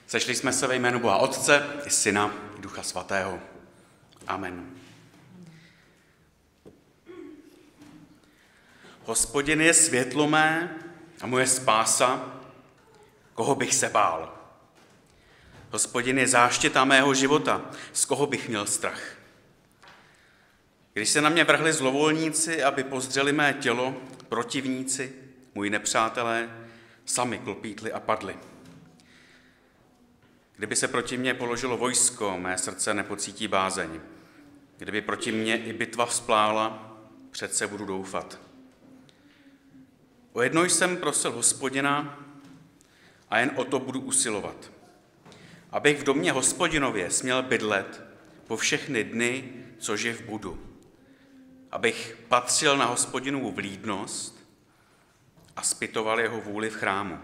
Sešli jsme se ve jménu Boha Otce, i Syna, i Ducha Svatého. Amen. Hospodin je světlo mé a moje spása, koho bych se bál. Hospodin je záštita mého života, z koho bych měl strach. Když se na mě vrhli zlovolníci, aby pozdřeli mé tělo, protivníci, moji nepřátelé, sami klopítli a padli. Kdyby se proti mně položilo vojsko, mé srdce nepocítí bázeň. Kdyby proti mně i bitva vzplála, přece budu doufat. O jedno jsem prosil Hospodina a jen o to budu usilovat. Abych v domě Hospodinově směl bydlet po všechny dny, co živ budu. Abych patřil na Hospodinovu vlídnost a zpytoval jeho vůli v chrámu.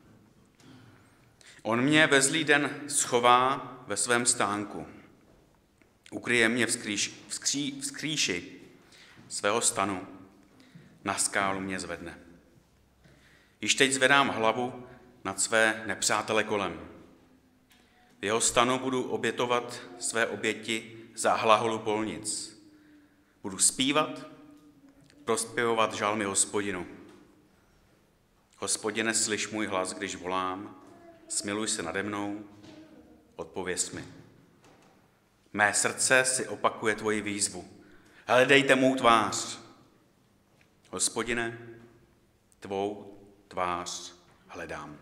On mě ve zlý den schová ve svém stánku. Ukryje mě v skrýši svého stanu. Na skálu mě zvedne. Již teď zvedám hlavu nad své nepřátele kolem. V jeho stanu budu obětovat své oběti za hlaholu polnic. Budu zpívat, prospěvovat žalmy Hospodinu. Hospodine, slyš můj hlas, když volám, smiluj se nade mnou, odpověz mi. Mé srdce si opakuje tvoji výzvu. Hledejte mou tvář. Hospodine, tvou tvář hledám.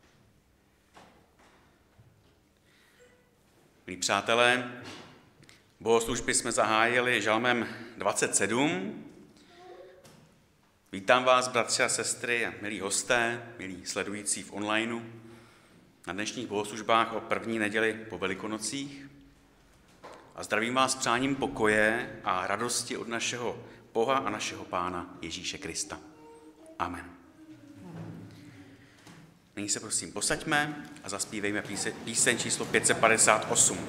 Milí přátelé, bohoslužby jsme zahájili žalmem 27. Vítám vás, bratři a sestry, a milí hosté, milí sledující v onlineu, na dnešních bohoslužbách o první neděli po Velikonocích. A zdravím vás přáním pokoje a radosti od našeho Boha a našeho Pána Ježíše Krista. Amen. Nyní se prosím posaďme a zaspívejme píseň číslo 558.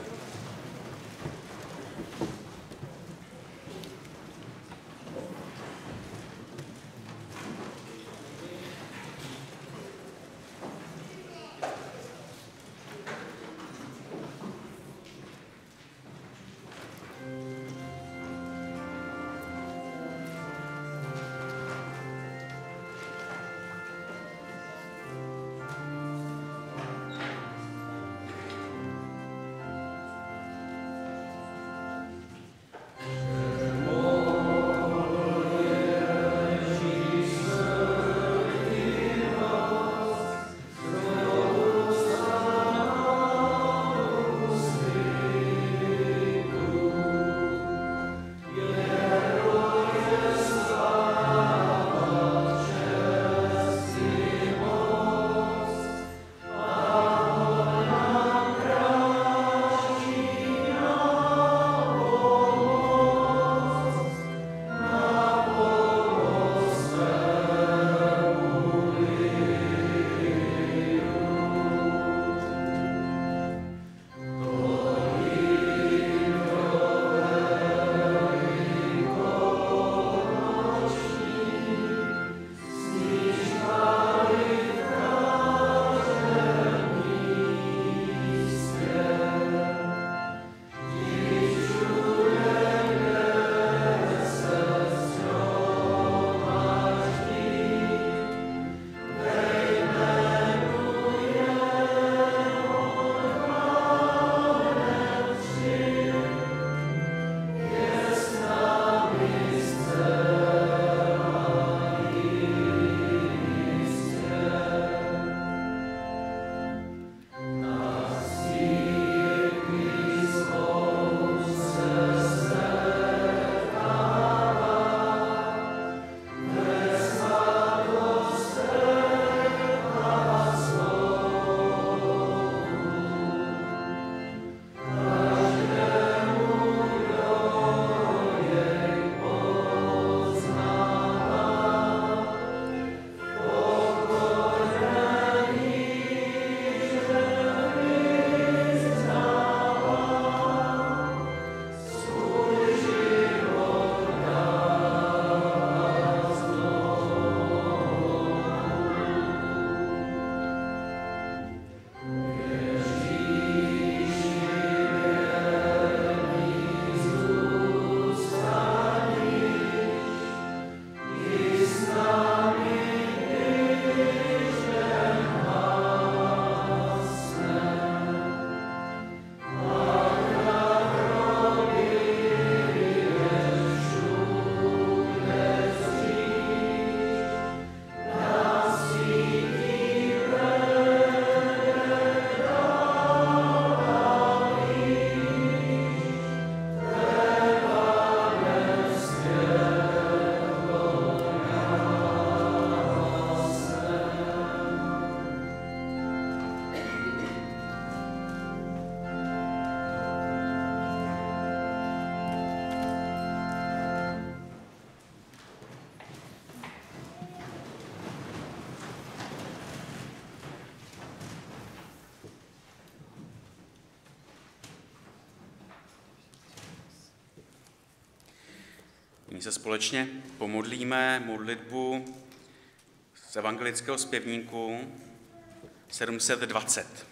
Nyní se společně pomodlíme modlitbu z evangelického zpěvníku 720.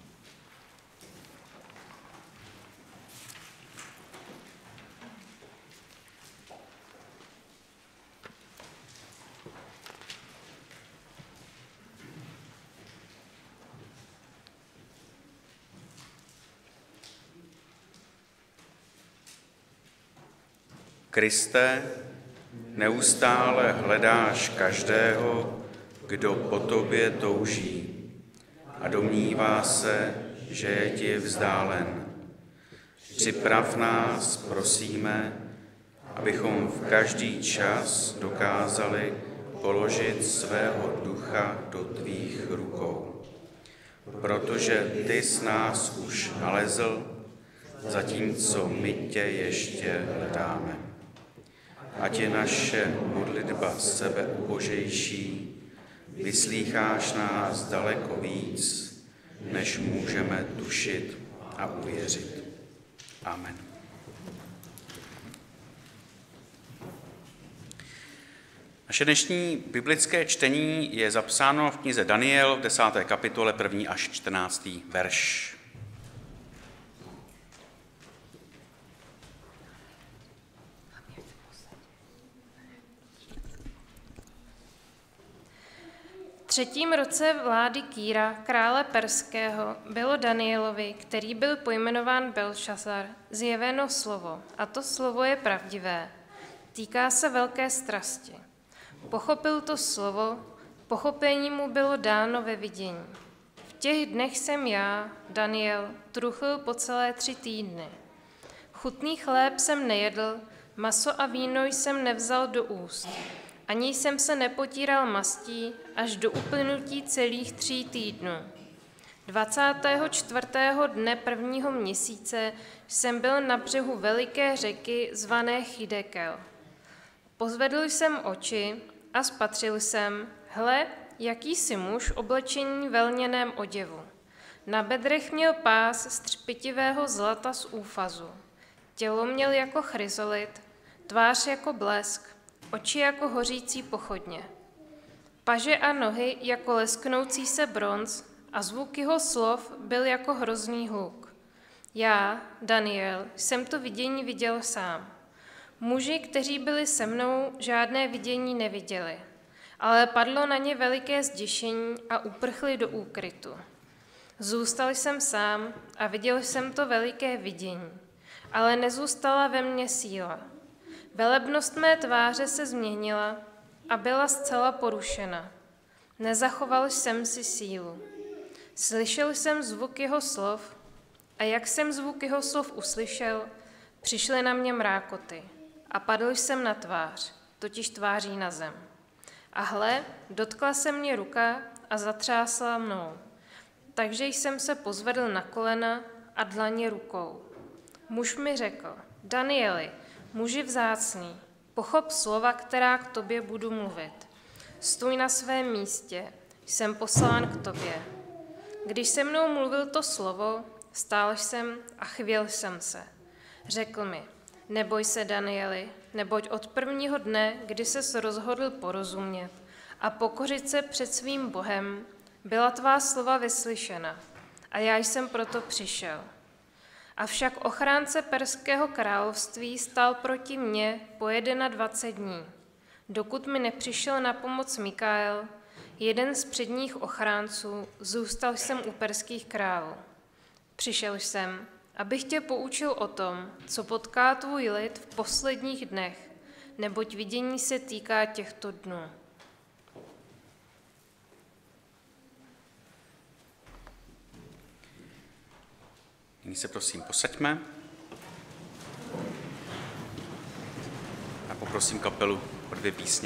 Kriste, neustále hledáš každého, kdo po tobě touží a domnívá se, že je ti vzdálen. Připrav nás, prosíme, abychom v každý čas dokázali položit svého ducha do tvých rukou. Protože ty jsi nás už nalezl, zatímco my tě ještě hledáme. Ať je naše modlitba sebeubožejší, vyslýcháš nás daleko víc, než můžeme tušit a uvěřit. Amen. Naše dnešní biblické čtení je zapsáno v knize Daniel v 10. kapitole 1. až 14. verš. V 3. roce vlády Kýra, krále perského, bylo Danielovi, který byl pojmenován Belšazar, zjeveno slovo, a to slovo je pravdivé. Týká se velké strasti. Pochopil to slovo, pochopení mu bylo dáno ve vidění. V těch dnech jsem já, Daniel, truchl po celé 3 týdny. Chutný chléb jsem nejedl, maso a víno jsem nevzal do úst. Ani jsem se nepotíral mastí až do uplynutí celých 3 týdnů. 24. dne 1. měsíce jsem byl na břehu veliké řeky zvané Chidekel. Pozvedl jsem oči a spatřil jsem, hle, jakýsi muž oblečení ve lněném oděvu. Na bedrech měl pás z třpitivého zlata z úfazu. Tělo měl jako chryzolit, tvář jako blesk, oči jako hořící pochodně. Paže a nohy jako lesknoucí se bronz a zvuk jeho slov byl jako hrozný hluk. Já, Daniel, jsem to vidění viděl sám. Muži, kteří byli se mnou, žádné vidění neviděli, ale padlo na ně veliké zděšení a uprchli do úkrytu. Zůstal jsem sám a viděl jsem to veliké vidění, ale nezůstala ve mně síla. Velebnost mé tváře se změnila a byla zcela porušena. Nezachoval jsem si sílu. Slyšel jsem zvuk jeho slov a jak jsem zvuk jeho slov uslyšel, přišly na mě mrákoty a padl jsem na tvář, totiž tváří na zem. A hle, dotkla se mě ruka a zatřásla mnou. Takže jsem se pozvedl na kolena a dlaně rukou. Muž mi řekl, Danieli, muži vzácný, pochop slova, která k tobě budu mluvit. Stůj na svém místě, jsem poslán k tobě. Když se mnou mluvil to slovo, stál jsem a chvěl jsem se. Řekl mi, neboj se, Danieli, neboť od prvního dne, kdy ses rozhodl porozumět a pokořit se před svým Bohem, byla tvá slova vyslyšena a já jsem proto přišel. Avšak ochránce perského království stál proti mně po 21 dní, dokud mi nepřišel na pomoc Mikael, jeden z předních ochránců, zůstal jsem u perských králů. Přišel jsem, abych tě poučil o tom, co potká tvůj lid v posledních dnech, neboť vidění se týká těchto dnů. Nyní se prosím posaďme a poprosím kapelu o 2 písně.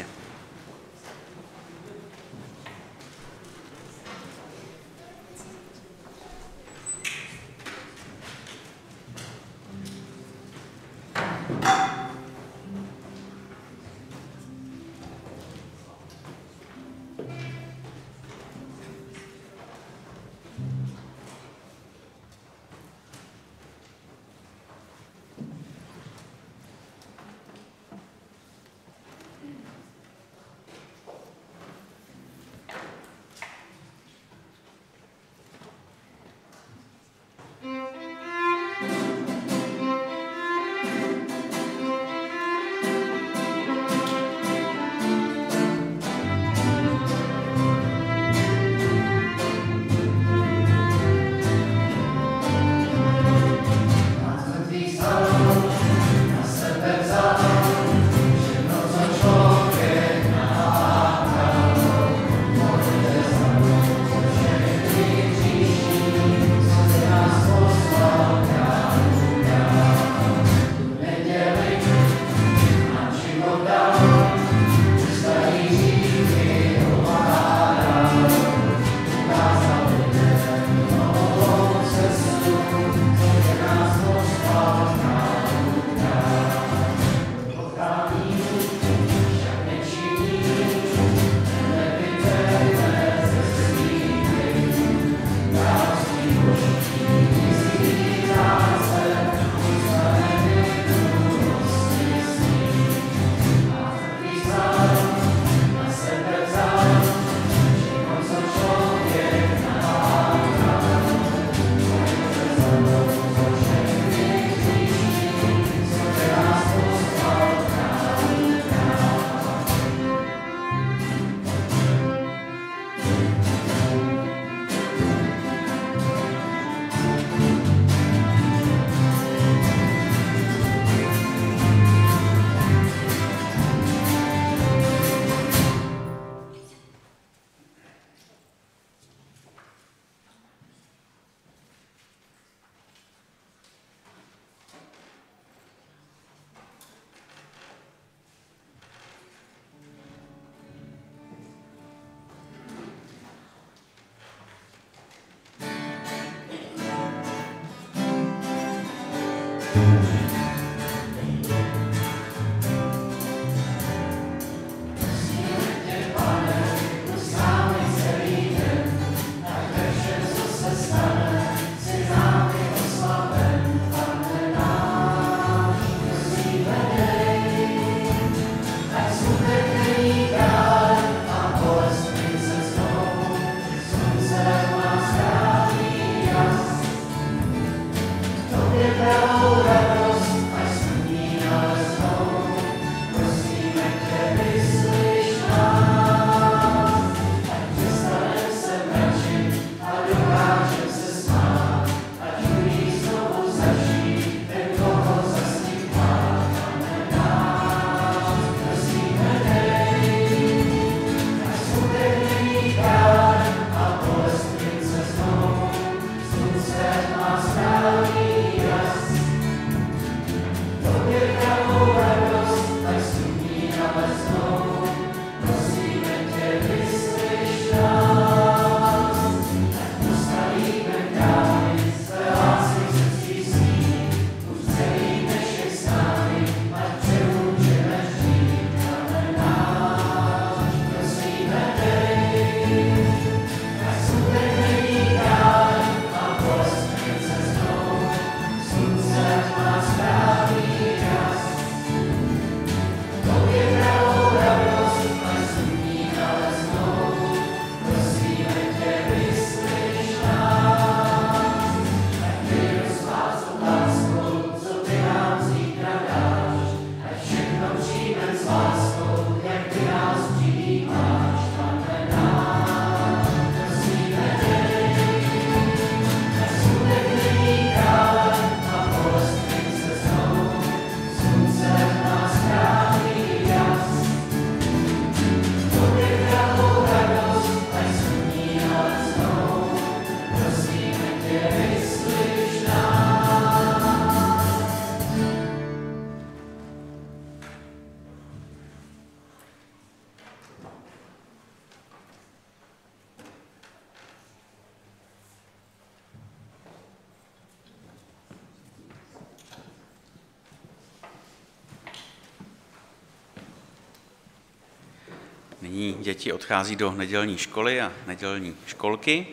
Nyní děti odchází do nedělní školy a nedělní školky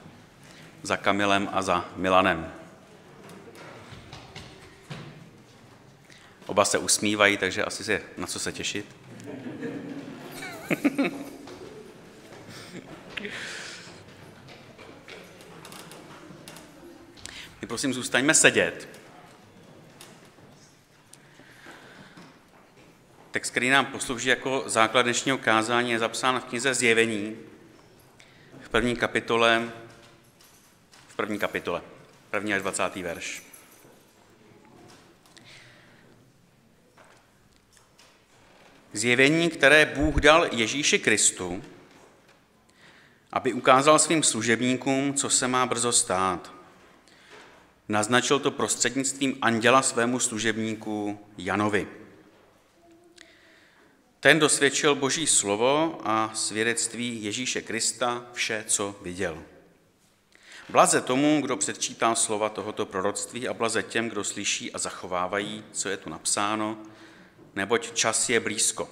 za Kamilem a za Milanem. Oba se usmívají, takže asi se na co se těšit. My prosím zůstaňme sedět. Text, který nám poslouží jako základ dnešního kázání, je zapsán v knize Zjevení v první kapitole, první až 20. verš. Zjevení, které Bůh dal Ježíši Kristu, aby ukázal svým služebníkům, co se má brzo stát. Naznačil to prostřednictvím anděla svému služebníku Janovi. Ten dosvědčil Boží slovo a svědectví Ježíše Krista vše, co viděl. Blaze tomu, kdo předčítá slova tohoto proroctví, a blaze těm, kdo slyší a zachovávají, co je tu napsáno, neboť čas je blízko.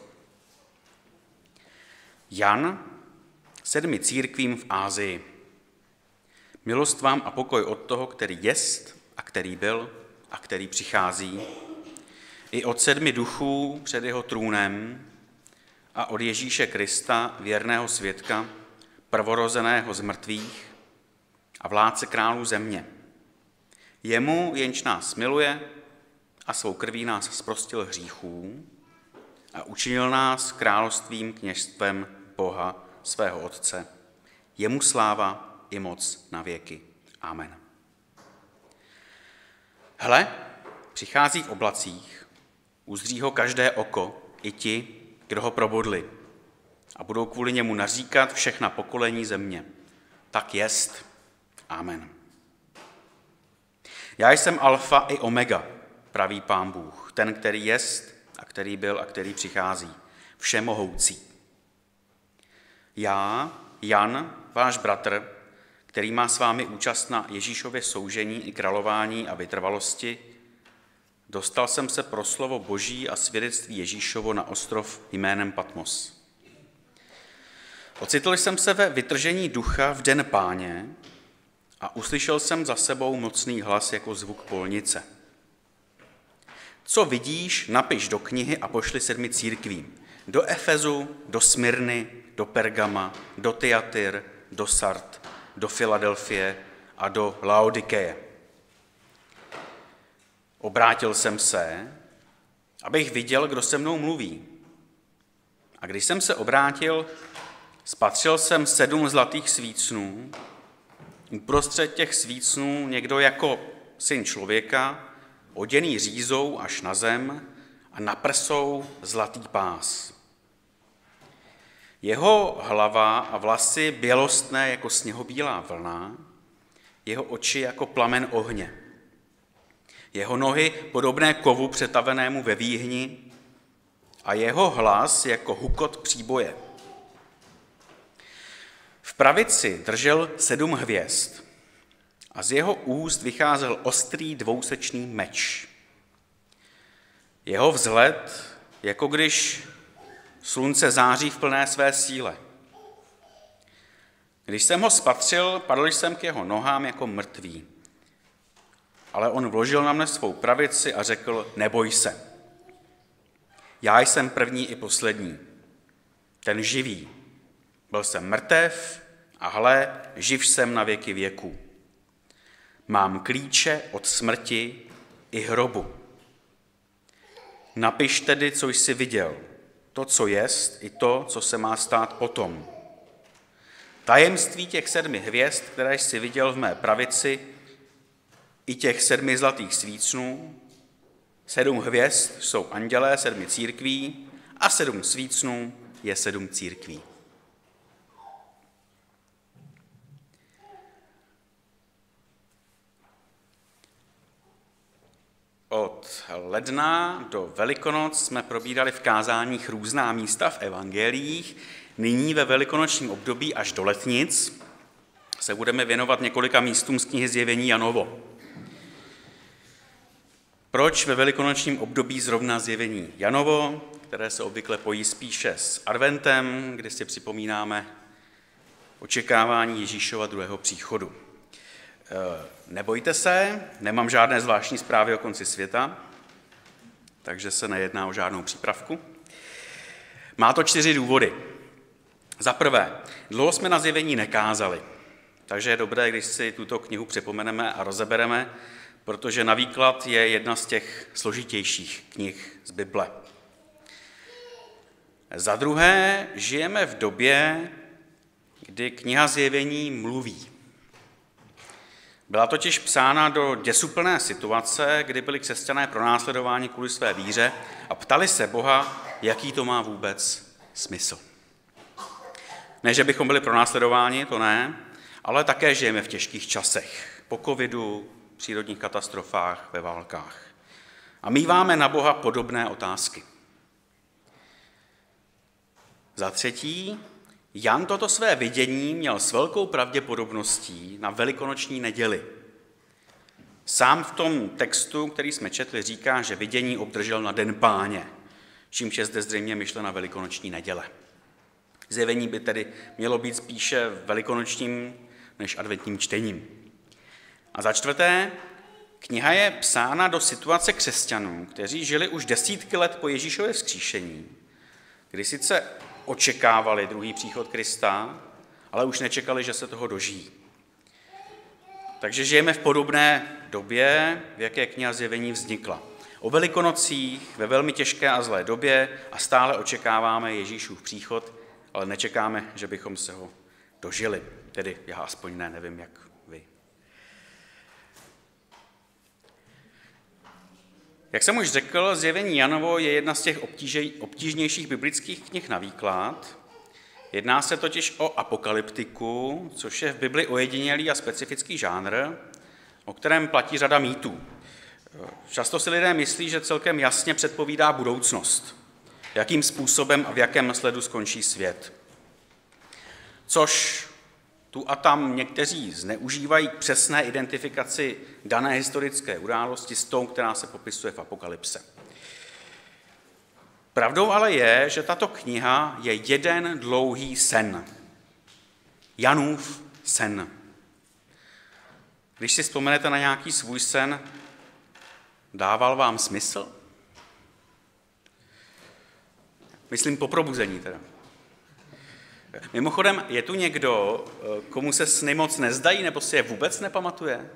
Jan 7 církvím v Ásii. Milost vám a pokoj od toho, který jest a který byl a který přichází, i od 7 duchů před jeho trůnem a od Ježíše Krista, věrného svědka, prvorozeného z mrtvých a vládce králů země. Jemu, jenž nás miluje a svou krví nás zprostil hříchů a učinil nás královstvím, kněžstvem Boha, svého Otce. Jemu sláva i moc na věky. Amen. Hle, přichází v oblacích, uzří ho každé oko, i ti, kdo ho probodli, a budou kvůli němu naříkat všechna pokolení země. Tak jest. Amen. Já jsem alfa i omega, praví Pán Bůh, ten, který jest a který byl a který přichází, všemohoucí. Já, Jan, váš bratr, který má s vámi účast na Ježíšově soužení i králování a vytrvalosti, dostal jsem se pro slovo Boží a svědectví Ježíšovo na ostrov jménem Patmos. Ocitl jsem se ve vytržení ducha v den Páně a uslyšel jsem za sebou mocný hlas jako zvuk polnice. Co vidíš, napiš do knihy a pošli 7 církvím. Do Efezu, do Smyrny, do Pergama, do Thyatira, do Sard, do Filadelfie a do Laodikeje. Obrátil jsem se, abych viděl, kdo se mnou mluví. A když jsem se obrátil, spatřil jsem 7 zlatých svícnů. Uprostřed těch svícnů někdo jako syn člověka, oděný řízou až na zem a na prsou zlatý pás. Jeho hlava a vlasy bělostné jako sněhobílá vlna, jeho oči jako plamen ohně. Jeho nohy podobné kovu přetavenému ve výhni a jeho hlas jako hukot příboje. V pravici držel 7 hvězd a z jeho úst vycházel ostrý dvousečný meč. Jeho vzhled, jako když slunce září v plné své síle. Když jsem ho spatřil, padl jsem k jeho nohám jako mrtvý. Ale on vložil na mne svou pravici a řekl, neboj se. Já jsem první i poslední, ten živý. Byl jsem mrtev a hle, živ jsem na věky věků. Mám klíče od smrti i hrobu. Napiš tedy, co jsi viděl, to, co jest, i to, co se má stát potom. Tajemství těch 7 hvězd, které jsi viděl v mé pravici, i těch 7 zlatých svícnů. 7 hvězd jsou andělé 7 církví a 7 svícnů je 7 církví. Od ledna do Velikonoc jsme probírali v kázáních různá místa v evangeliích. Nyní ve velikonočním období až do letnic se budeme věnovat několika místům z knihy Zjevení Janovo. Proč ve velikonočním období zrovna Zjevení Janovo, které se obvykle pojí spíše s adventem, kdy si připomínáme očekávání Ježíšova druhého příchodu? Nebojte se, nemám žádné zvláštní zprávy o konci světa, takže se nejedná o žádnou přípravku. Má to 4 důvody. Za prvé, dlouho jsme na Zjevení nekázali, takže je dobré, když si tuto knihu připomeneme a rozebereme, protože na výklad je jedna z těch složitějších knih z Bible. Za druhé, žijeme v době, kdy kniha Zjevení mluví. Byla totiž psána do děsuplné situace, kdy byli křesťané pronásledováni kvůli své víře a ptali se Boha, jaký to má vůbec smysl. Ne, že bychom byli pronásledováni, to ne, ale také žijeme v těžkých časech, po covidu, přírodních katastrofách, ve válkách. A míváme na Boha podobné otázky. Za třetí, Jan toto své vidění měl s velkou pravděpodobností na velikonoční neděli. Sám v tom textu, který jsme četli, říká, že vidění obdržel na den Páně, čímž je zde zřejmě myšlena velikonoční neděle. Zjevení by tedy mělo být spíše velikonočním než adventním čtením. A za čtvrté, kniha je psána do situace křesťanů, kteří žili už desítky let po Ježíšově vzkříšení, kdy sice očekávali druhý příchod Krista, ale už nečekali, že se toho dožijí. Takže žijeme v podobné době, v jaké kniha Zjevení vznikla. O Velikonocích, ve velmi těžké a zlé době a stále očekáváme Ježíšův příchod, ale nečekáme, že bychom se ho dožili. Tedy já aspoň nevím, jak vy. Jak jsem už řekl, Zjevení Janovo je jedna z těch obtížnějších biblických knih na výklad. Jedná se totiž o apokalyptiku, což je v Bibli ojedinělý a specifický žánr, o kterém platí řada mýtů. Často si lidé myslí, že celkem jasně předpovídá budoucnost, jakým způsobem a v jakém sledu skončí svět. Což tu a tam někteří zneužívají k přesné identifikaci dané historické události s tou, která se popisuje v Apokalypse. Pravdou ale je, že tato kniha je jeden dlouhý sen. Janův sen. Když si vzpomenete na nějaký svůj sen, dával vám smysl? Myslím po probuzení teda. Mimochodem, je tu někdo, komu se sny moc nezdají, nebo si je vůbec nepamatuje?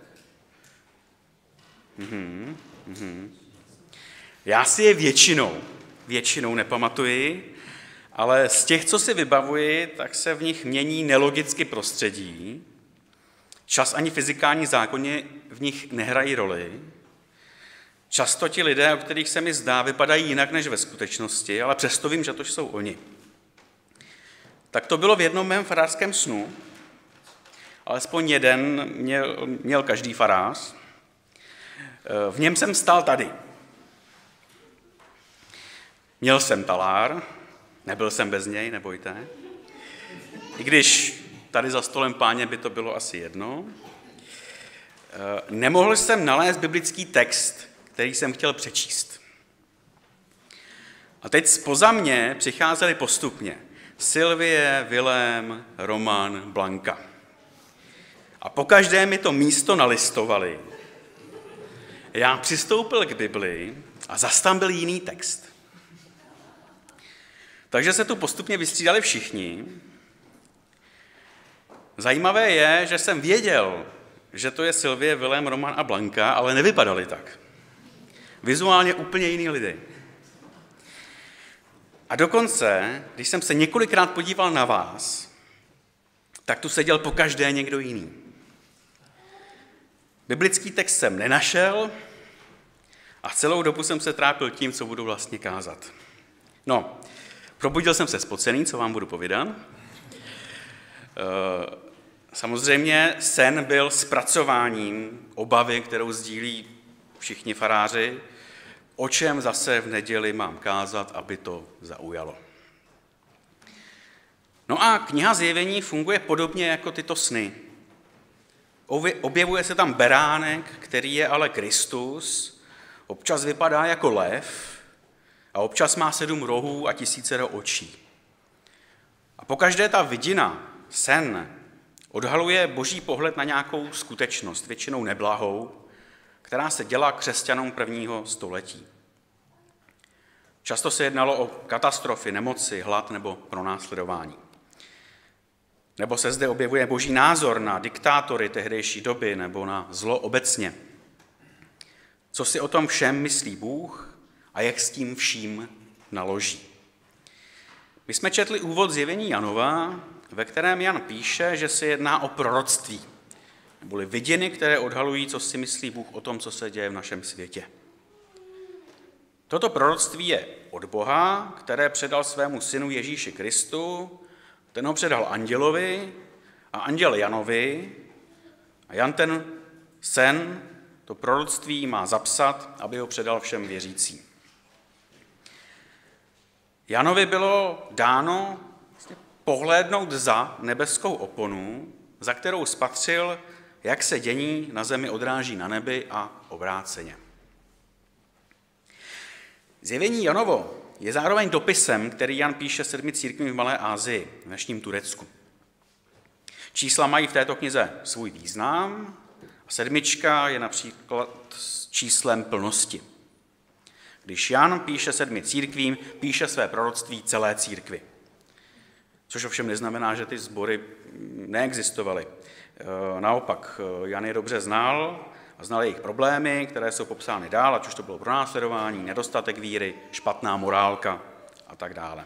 Já si je většinou nepamatuji, ale z těch, co si vybavuji, tak se v nich mění nelogicky prostředí. Čas ani fyzikální zákony v nich nehrají roli. Často ti lidé, o kterých se mi zdá, vypadají jinak než ve skutečnosti, ale přesto vím, že to jsou oni. Tak to bylo v jednom mém farářském snu. Alespoň jeden měl každý farář. V něm jsem stál tady. Měl jsem talár, nebyl jsem bez něj, nebojte. I když tady za stolem Páně by to bylo asi jedno. Nemohl jsem nalézt biblický text, který jsem chtěl přečíst. A teď zpoza mě přicházeli postupně Sylvie, Vilém, Roman, Blanka. A pokaždé mi to místo nalistovali. Já přistoupil k Bibli a zas tam byl jiný text. Takže se tu postupně vystřídali všichni. Zajímavé je, že jsem věděl, že to je Sylvie, Vilém, Roman a Blanka, ale nevypadali tak. Vizuálně úplně jiný lidi. A dokonce, když jsem se několikrát podíval na vás, tak tu seděl pokaždé někdo jiný. Biblický text jsem nenašel a celou dobu jsem se trápil tím, co budu vlastně kázat. No, probudil jsem se spocený, co vám budu povídat. Samozřejmě sen byl zpracováním obavy, kterou sdílí všichni faráři, o čem zase v neděli mám kázat, aby to zaujalo. No a kniha Zjevení funguje podobně jako tyto sny. Objevuje se tam beránek, který je ale Kristus, občas vypadá jako lev a občas má 7 rohů a 1000 očí. A pokaždé ta vidina, sen, odhaluje boží pohled na nějakou skutečnost, většinou neblahou, která se děla křesťanům prvního století. Často se jednalo o katastrofy, nemoci, hlad nebo pronásledování. Nebo se zde objevuje boží názor na diktátory tehdejší doby nebo na zlo obecně. Co si o tom všem myslí Bůh a jak s tím vším naloží. My jsme četli úvod Zjevení Janova, ve kterém Jan píše, že se jedná o proroctví, neboli vidiny, které odhalují, co si myslí Bůh o tom, co se děje v našem světě. Toto proroctví je od Boha, které předal svému synu Ježíši Kristu, ten ho předal andělovi a anděl Janovi a Jan ten sen, to proroctví má zapsat, aby ho předal všem věřícím. Janovi bylo dáno pohlédnout za nebeskou oponu, za kterou spatřil, jak se dění na zemi odráží na nebi a obráceně. Zjevení Janovo je zároveň dopisem, který Jan píše 7 církvím v Malé Asii, v dnešním Turecku. Čísla mají v této knize svůj význam a 7 je například s číslem plnosti. Když Jan píše 7 církvím, píše své proroctví celé církvi. Což ovšem neznamená, že ty sbory neexistovaly. Naopak, Jan je dobře znal a znal jejich problémy, které jsou popsány dál, ať už to bylo pronásledování, nedostatek víry, špatná morálka a tak dále.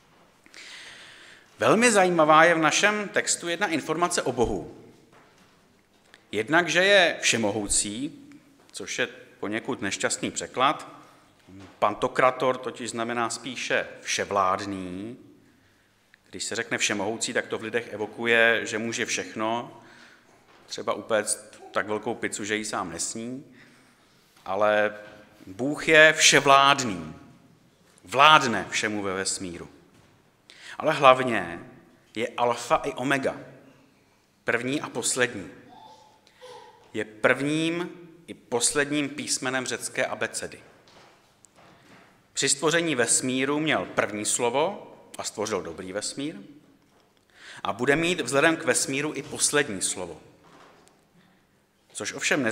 Velmi zajímavá je v našem textu jedna informace o Bohu. Jednak, že je všemohoucí, což je poněkud nešťastný překlad. Pantokrator totiž znamená spíše vševládný. Když se řekne všemohoucí, tak to v lidech evokuje, že může všechno, třeba upéct tak velkou pizzu, že ji sám nesní, ale Bůh je vševládný, vládne všemu ve vesmíru. Ale hlavně je alfa i omega, první a poslední. Je prvním i posledním písmenem řecké abecedy. Při stvoření vesmíru měl první slovo a stvořil dobrý vesmír a bude mít vzhledem k vesmíru i poslední slovo. Což ovšem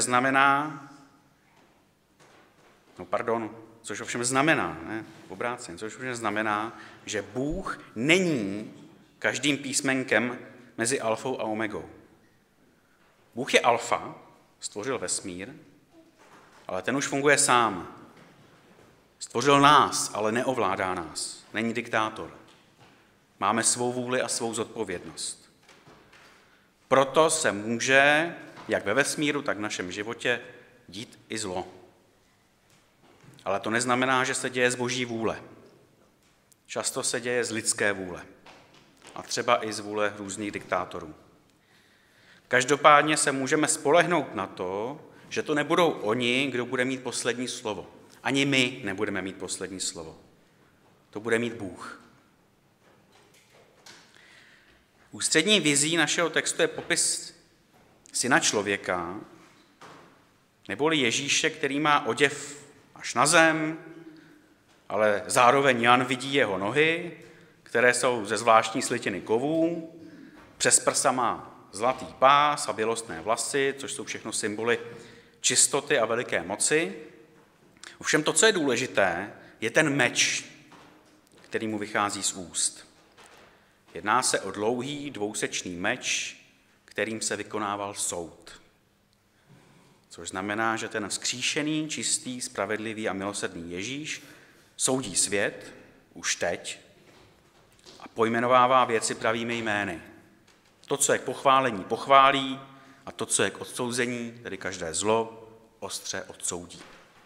znamená, že Bůh není každým písmenkem mezi alfou a omegou. Bůh je alfa, stvořil vesmír, ale ten už funguje sám. Stvořil nás, ale neovládá nás. Není diktátor. Máme svou vůli a svou zodpovědnost. Proto se může, jak ve vesmíru, tak v našem životě, dít i zlo. Ale to neznamená, že se děje z boží vůle. Často se děje z lidské vůle. A třeba i z vůle různých diktátorů. Každopádně se můžeme spolehnout na to, že to nebudou oni, kdo bude mít poslední slovo. Ani my nebudeme mít poslední slovo. To bude mít Bůh. Ústřední vizí našeho textu je popis syna člověka, neboli Ježíše, který má oděv až na zem, ale zároveň Jan vidí jeho nohy, které jsou ze zvláštní slitiny kovů, přes prsa má zlatý pás a bělostné vlasy, což jsou všechno symboly čistoty a veliké moci. Ovšem to, co je důležité, je ten meč, který mu vychází z úst. Jedná se o dlouhý dvousečný meč, kterým se vykonával soud. Což znamená, že ten vzkříšený, čistý, spravedlivý a milosrdný Ježíš soudí svět už teď a pojmenovává věci pravými jmény. To, co je k pochválení, pochválí a to, co je k odsouzení, tedy každé zlo, ostře odsoudí.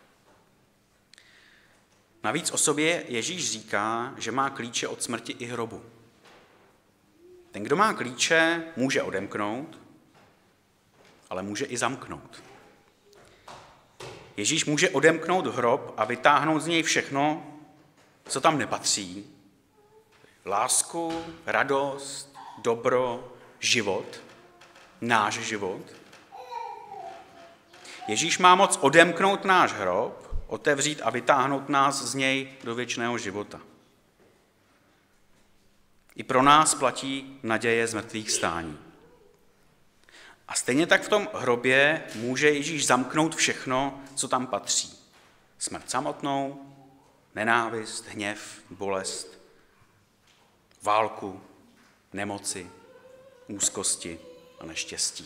Navíc o sobě Ježíš říká, že má klíče od smrti i hrobu. Ten, kdo má klíče, může odemknout, ale může i zamknout. Ježíš může odemknout hrob a vytáhnout z něj všechno, co tam nepatří. Lásku, radost, dobro, život, náš život. Ježíš má moc odemknout náš hrob, otevřít a vytáhnout nás z něj do věčného života. I pro nás platí naděje z mrtvých stání. A stejně tak v tom hrobě může Ježíš zamknout všechno, co tam patří. Smrt samotnou, nenávist, hněv, bolest, válku, nemoci, úzkosti a neštěstí.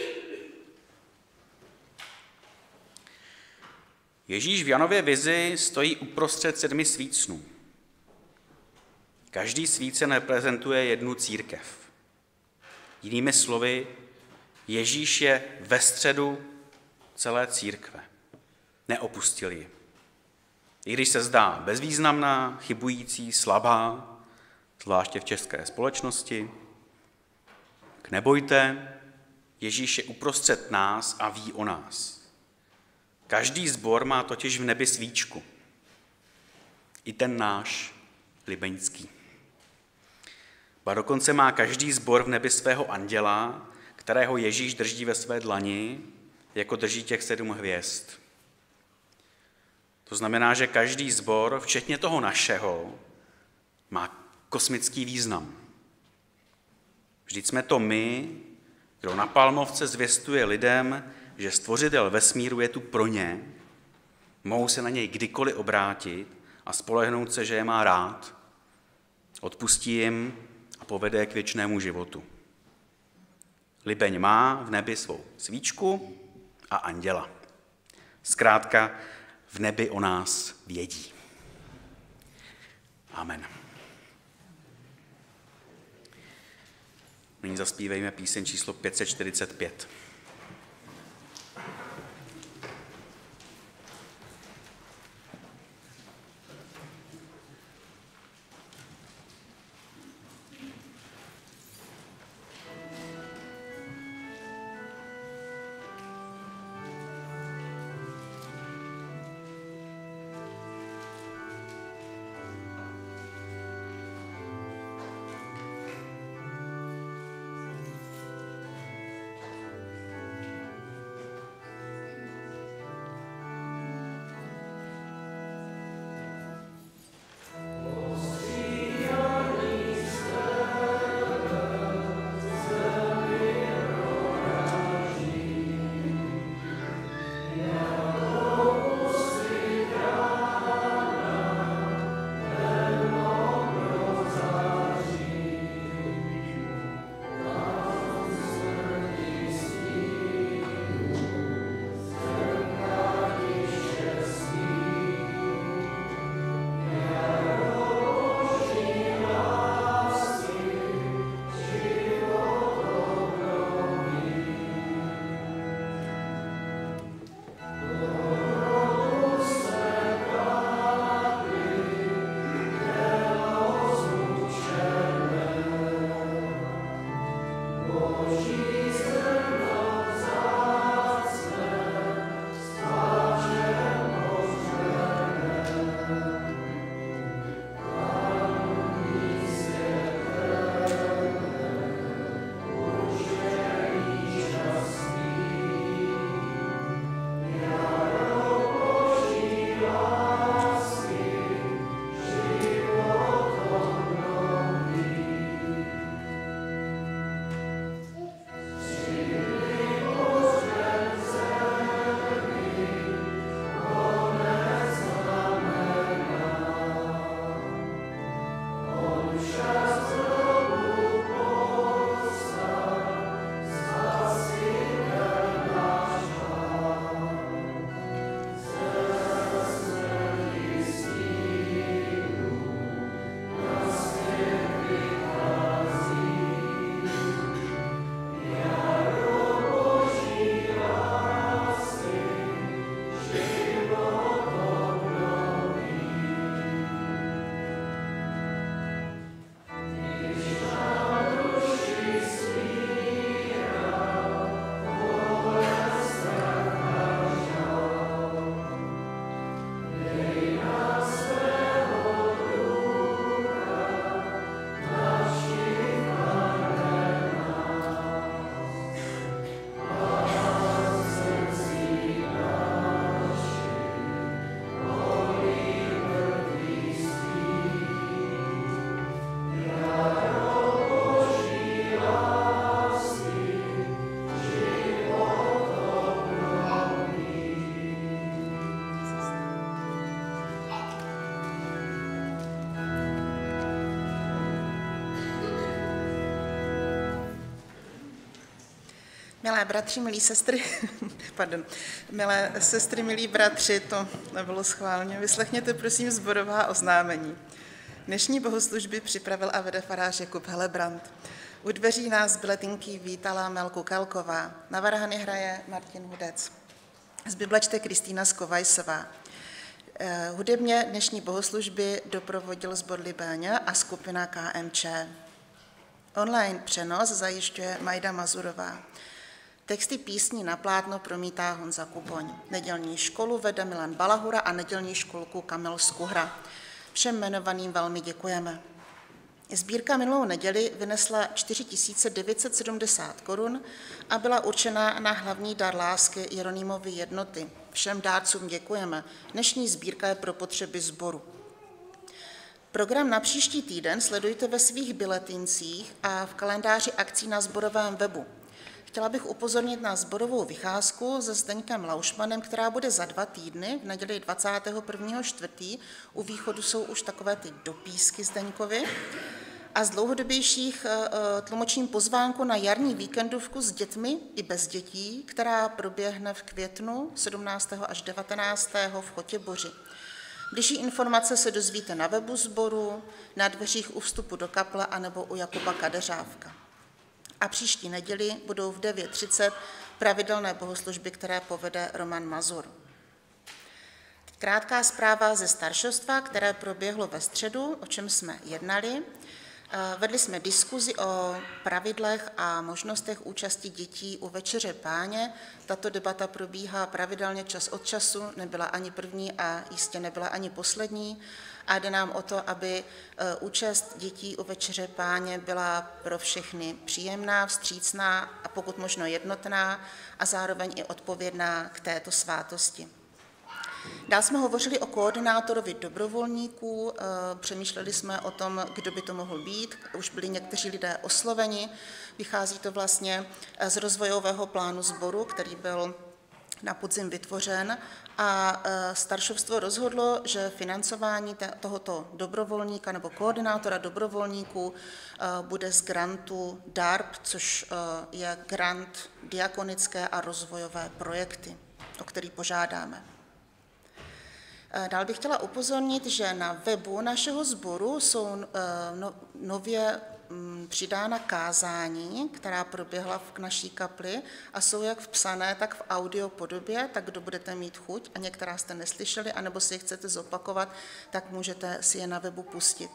Ježíš v Janově vizi stojí uprostřed 7 svícnů. Každý svícen reprezentuje jednu církev. Jinými slovy, Ježíš je ve středu celé církve. Neopustil ji. I když se zdá bezvýznamná, chybující, slabá, zvláště v české společnosti, tak nebojte, Ježíš je uprostřed nás a ví o nás. Každý sbor má totiž v nebi svíčku. I ten náš libeňský. Ba dokonce má každý sbor v nebi svého anděla, kterého Ježíš drží ve své dlani, jako drží těch 7 hvězd. To znamená, že každý sbor, včetně toho našeho, má kosmický význam. Vždyť jsme to my, kdo na Palmovce zvěstuje lidem, že stvořitel vesmíru je tu pro ně, mohou se na něj kdykoliv obrátit a spolehnout se, že je má rád, odpustí jim a povede k věčnému životu. Libeň má v nebi svou svíčku a anděla. Zkrátka, v nebi o nás vědí. Amen. Nyní zaspívejme píseň číslo 545. Milé bratři, milí sestry, milé sestry, milí bratři, to nebylo schválně. Vyslechněte prosím sborová oznámení. Dnešní bohoslužby připravil a vede farář Jakub Helebrant. U dveří nás z biletinky vítala Melku Kelková. Na varhany hraje Martin Hudec. Z Bible čte Kristýna Skovajsová. Hudebně dnešní bohoslužby doprovodil sbor Libéně a skupina KMČ. Online přenos zajišťuje Majda Mazurová. Texty písní na plátno promítá Honza Kupoň. Nedělní školu vede Milan Balahura a nedělní školku Kamil Skuhra. Všem jmenovaným velmi děkujeme. Sbírka minulou neděli vynesla 4 970 korun a byla určena na hlavní dar lásky Jeronýmovy jednoty. Všem dárcům děkujeme. Dnešní sbírka je pro potřeby sboru. Program na příští týden sledujte ve svých biletincích a v kalendáři akcí na sborovém webu. Chtěla bych upozornit na sborovou vycházku se Zdeňkem Laušmanem, která bude za 2 týdny, v neděli 21.4. U východu jsou už takové ty dopísky Zdeňkovi. A z dlouhodobějších tlumočím pozvánku na jarní víkendovku s dětmi i bez dětí, která proběhne v květnu 17. až 19. v Chotěboři. Bližší informace se dozvíte na webu sboru, na dveřích u vstupu do kaple anebo u Jakuba Kadeřávka. A příští neděli budou v 9:30 pravidelné bohoslužby, které povede Roman Mazur. Krátká zpráva ze staršovstva, které proběhlo ve středu, o čem jsme jednali. Vedli jsme diskuzi o pravidlech a možnostech účasti dětí u Večeře Páně. Tato debata probíhá pravidelně čas od času, nebyla ani první a jistě nebyla ani poslední. A jde nám o to, aby účast dětí u Večeře Páně byla pro všechny příjemná, vstřícná a pokud možno jednotná a zároveň i odpovědná k této svátosti. Dál jsme hovořili o koordinátorovi dobrovolníků, přemýšleli jsme o tom, kdo by to mohl být, už byli někteří lidé osloveni, vychází to vlastně z rozvojového plánu sboru, který byl na podzim vytvořen a staršovstvo rozhodlo, že financování tohoto dobrovolníka nebo koordinátora dobrovolníků bude z grantu DARP, což je grant diakonické a rozvojové projekty, o který požádáme. Dál bych chtěla upozornit, že na webu našeho sboru jsou nově přidána kázání, která proběhla v naší kapli a jsou jak v psané, tak v audio podobě, tak kdo budete mít chuť a některá jste neslyšeli, anebo si je chcete zopakovat, tak můžete si je na webu pustit.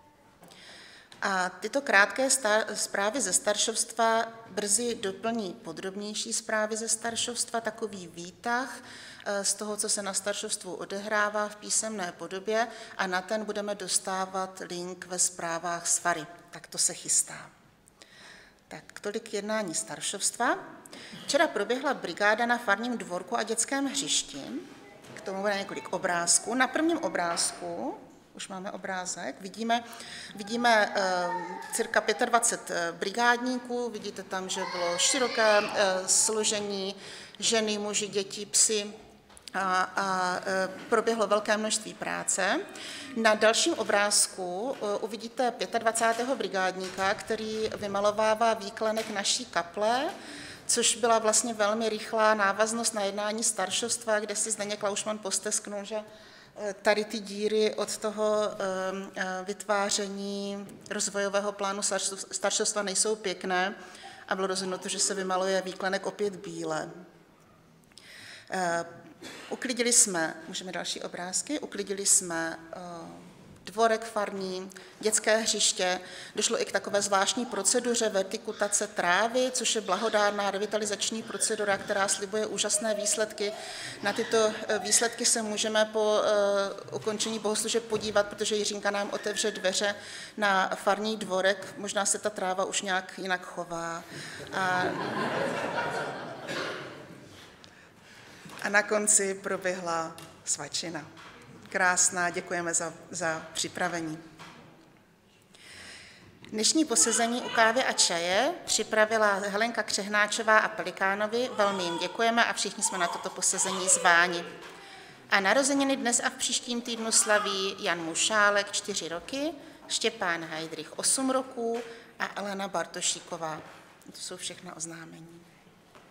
A tyto krátké zprávy ze staršovstva brzy doplní podrobnější zprávy ze staršovstva, takový výtah z toho, co se na staršovstvu odehrává v písemné podobě a na ten budeme dostávat link ve zprávách z Fary. Tak to se chystá. Tak tolik jednání staršovstva. Včera proběhla brigáda na farním dvorku a dětském hřišti. K tomu bude několik obrázků. Na prvním obrázku už máme obrázek, vidíme cirka 25 brigádníků, vidíte tam, že bylo široké složení ženy, muži, děti, psy a proběhlo velké množství práce. Na dalším obrázku uvidíte 25. brigádníka, který vymalovává výklenek naší kaple, což byla vlastně velmi rychlá návaznost na jednání staršovstva, kde si Zdeněk Laušman postesknul, že tady ty díry od toho vytváření rozvojového plánu staršovstva nejsou pěkné a bylo rozhodnuto, že se vymaluje výklenek opět bíle. Uklidili jsme, můžeme další obrázky, uklidili jsme dvorek farní, dětské hřiště, došlo i k takové zvláštní proceduře vertikutace trávy, což je blahodárná revitalizační procedura, která slibuje úžasné výsledky. Na tyto výsledky se můžeme po ukončení bohoslužeb podívat, protože Jiřínka nám otevře dveře na farní dvorek, možná se ta tráva už nějak jinak chová. A na konci proběhla svačina. Krásná, děkujeme za připravení. Dnešní posezení u kávy a čaje připravila Helenka Křehnáčová a Pelikánovi. Velmi jim děkujeme a všichni jsme na toto posezení zváni. A narozeniny dnes a v příštím týdnu slaví Jan Mušálek 4 roky, Štěpán Heidrich 8 roků a Elena Bartošíková. To jsou všechna oznámení.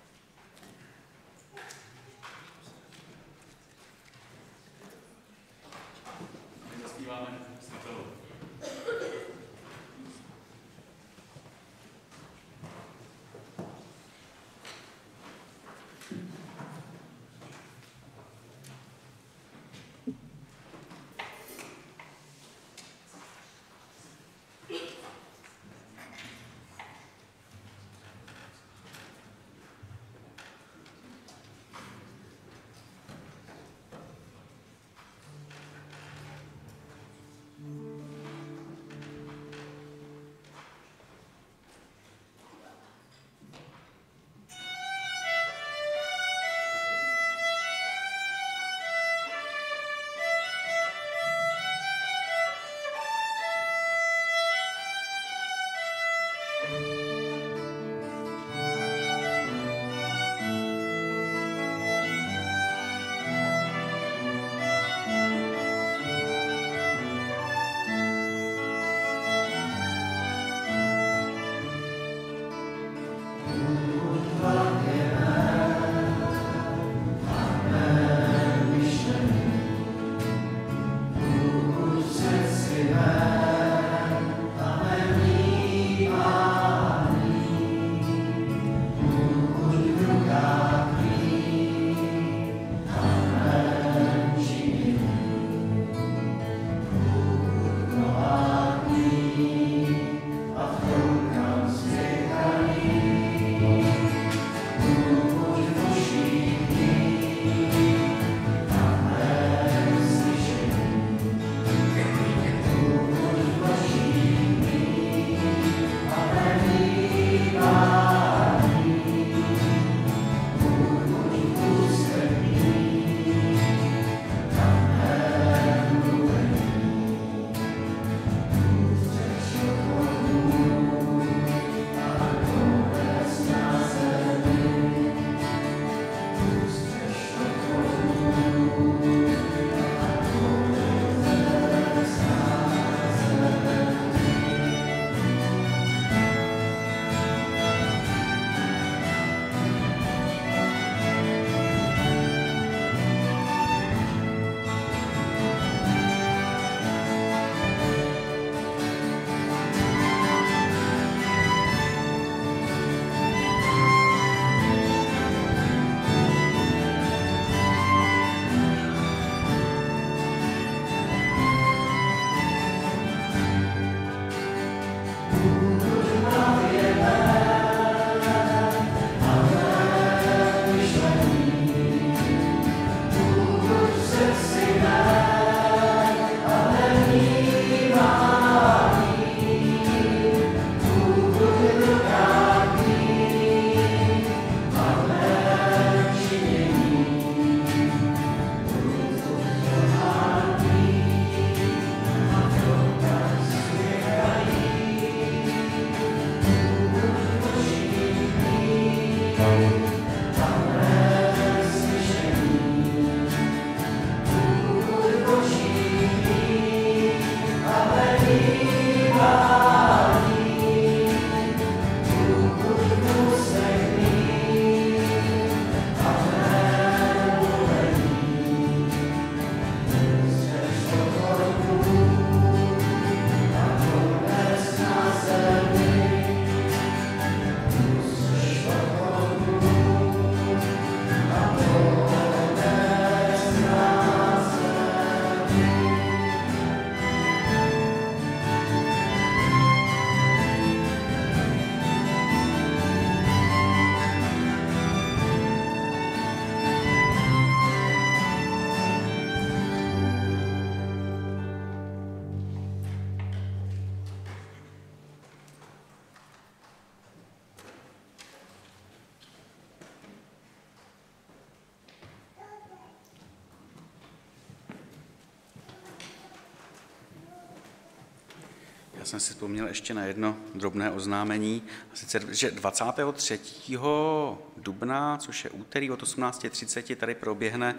jsem si vzpomněl ještě na jedno drobné oznámení, a sice, že 23. dubna, což je úterý od 18:30, tady proběhne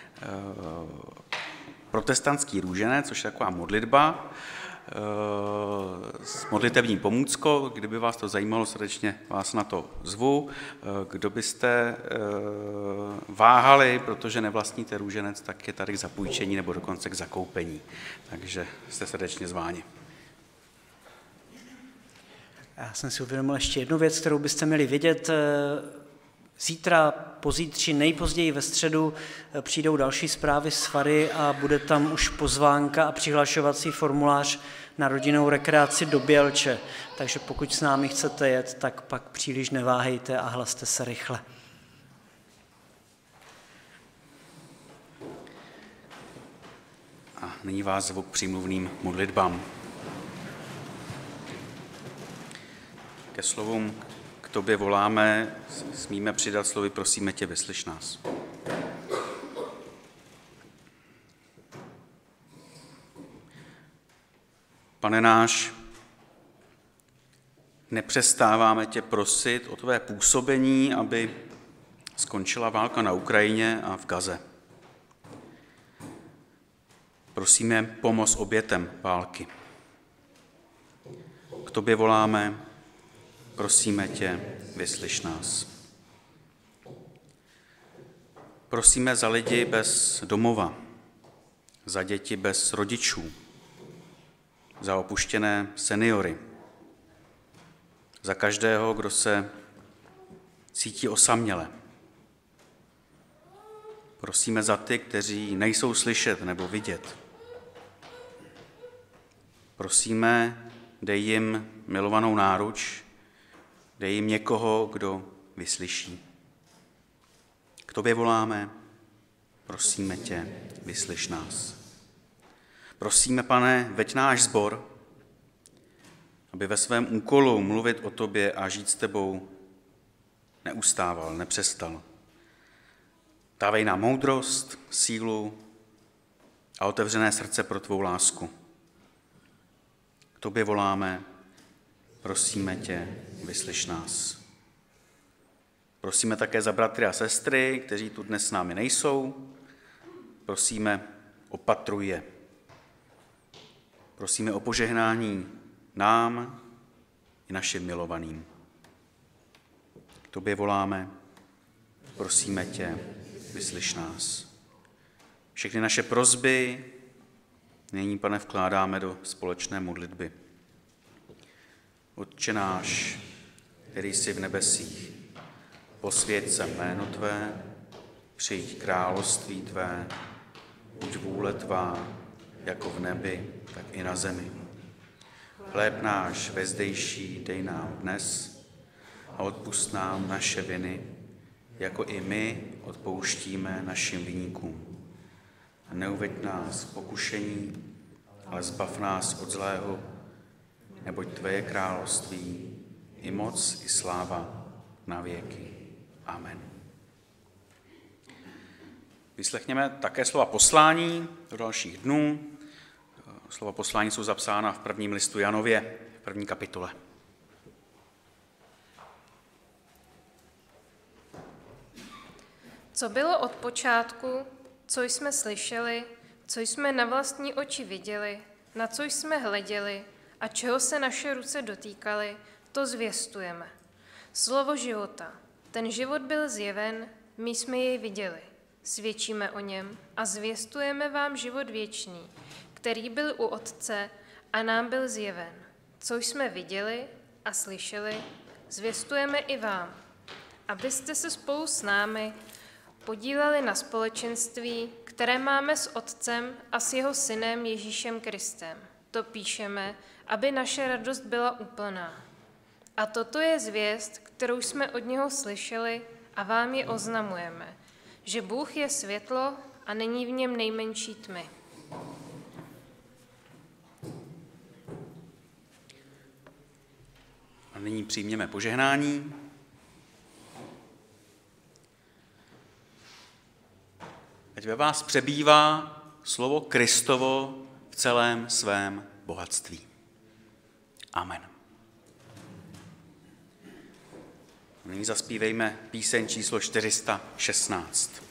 protestantský růženec, což je taková modlitba s modlitevní pomůckou. Kdyby vás to zajímalo, srdečně vás na to zvu. Kdo byste váhali, protože nevlastníte růženec, tak je tady k zapůjčení nebo dokonce k zakoupení. Takže jste srdečně zváni. Já jsem si uvědomil ještě jednu věc, kterou byste měli vědět. Zítra, pozítří, nejpozději ve středu přijdou další zprávy z fary a bude tam už pozvánka a přihlašovací formulář na rodinnou rekreaci do Bělče. Takže pokud s námi chcete jet, tak pak příliš neváhejte a hlaste se rychle. A nyní vás zvu k přímluvným modlitbám. Ke slovům k tobě voláme, smíme přidat slovy prosíme tě, vyslyš nás. Pane náš, nepřestáváme tě prosit o tvé působení, aby skončila válka na Ukrajině a v Gaze. Prosíme pomoc obětem války. K tobě voláme, prosíme tě, vyslyš nás. Prosíme za lidi bez domova, za děti bez rodičů, za opuštěné seniory, za každého, kdo se cítí osaměle. Prosíme za ty, kteří nejsou slyšet nebo vidět. Prosíme, dej jim milovanou náruč, dej jim někoho, kdo vyslyší. K tobě voláme, prosíme tě, vyslyš nás. Prosíme, Pane, veď náš sbor, aby ve svém úkolu mluvit o tobě a žít s tebou neustával, nepřestal. Dávej nám moudrost, sílu a otevřené srdce pro tvou lásku. K tobě voláme, prosíme tě, vyslyš nás. Prosíme také za bratry a sestry, kteří tu dnes s námi nejsou. Prosíme, opatruj je. Prosíme o požehnání nám i našim milovaným. K tobě voláme, prosíme tě, vyslyš nás. Všechny naše prosby nyní, Pane, vkládáme do společné modlitby. Otče náš, který jsi v nebesích, posvěť se jméno tvé, přijď království tvé, buď vůle tvá, jako v nebi, tak i na zemi. Chléb náš vezdejší dej nám dnes a odpusť nám naše viny, jako i my odpouštíme našim viníkům. A neuveď nás v pokušení, ale zbav nás od zlého, neboť tvé je království, i moc, i sláva na věky. Amen. Vyslechněme také slova poslání do dalších dnů. Slova poslání jsou zapsána v prvním listu Janově, v první kapitole. Co bylo od počátku, co jsme slyšeli, co jsme na vlastní oči viděli, na co jsme hleděli a čeho se naše ruce dotýkaly, to zvěstujeme. Slovo života. Ten život byl zjeven, my jsme jej viděli. Svědčíme o něm a zvěstujeme vám život věčný, který byl u Otce a nám byl zjeven. Co jsme viděli a slyšeli, zvěstujeme i vám, abyste se spolu s námi podíleli na společenství, které máme s Otcem a s jeho Synem Ježíšem Kristem. To píšeme, aby naše radost byla úplná. A toto je zvěst, kterou jsme od něho slyšeli a vám ji oznamujeme, že Bůh je světlo a není v něm nejmenší tmy. A nyní přijměme požehnání. Ať ve vás přebývá slovo Kristovo v celém svém bohatství. Amen. Nyní zaspívejme píseň číslo 416.